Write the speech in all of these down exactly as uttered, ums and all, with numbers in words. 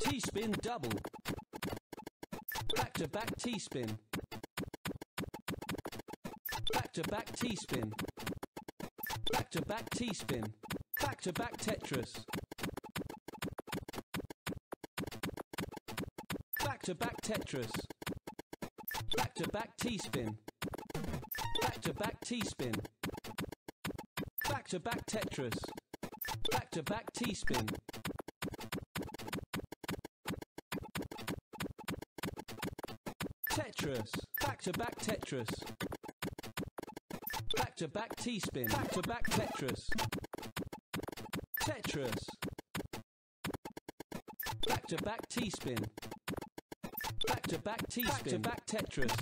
T-spin double. Back-to-back T-spin. Back-to-back T-spin. Back-to-back T-spin. Back-to-back Tetris. Back-to-back Tetris. Back-to-back T-spin. Back-to-back T-spin. Back-to-back Tetris. Back-to-back T-spin. Tetris. Back-to-back Tetris. Back-to-back T-spin. Back-to-back Tetris. Tetris. Back-to-back T-spin. Back-to-back T-spin. Back-to-back Tetris.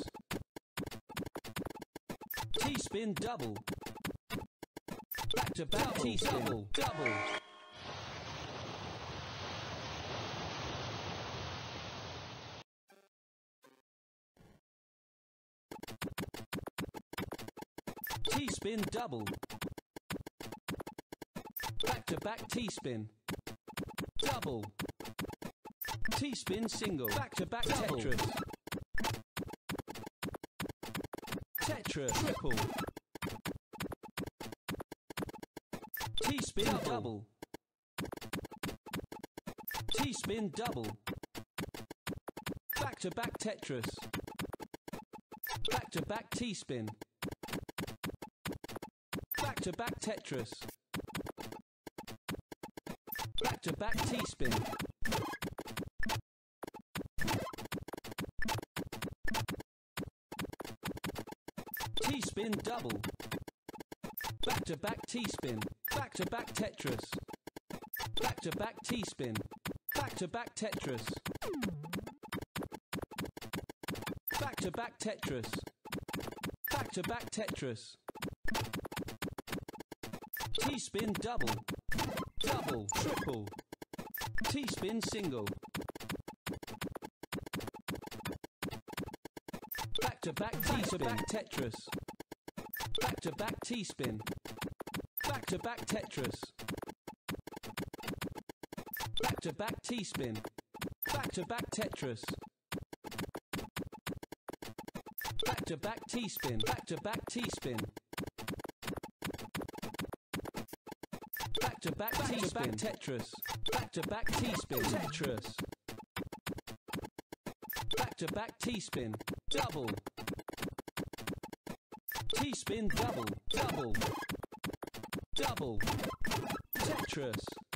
T-spin double. Back-to-back T-spin. Double. Double. T-spin double. Back-to-back T-spin. Double. T-spin single. Back-to-back Tetris. Tetris. Triple. T-spin double. double. T-spin double. Back-to-back Tetris. Back-to-back T-spin. Back-to-back Tetris. Back-to-back T-spin. T-spin double. Back-to-back T-spin. Back-to-back Tetris. Back-to-back T-spin. Back-to-back Tetris. Back-to-back Tetris. Back-to-back Tetris. T-spin double. Double. Triple. T-spin single. Back-to-back T-spin. Tetris. Back-to-back T-spin. Back-to-back Tetris. Back-to-back T-spin. Back-to-back Tetris. Back-to-back T-spin. Back-to-back T-spin. Back-to-back T-spin. Tetris. Back-to-back T-spin. Tetris. Back-to-back T-spin. Double. T-spin double. Double. Double. Tetris.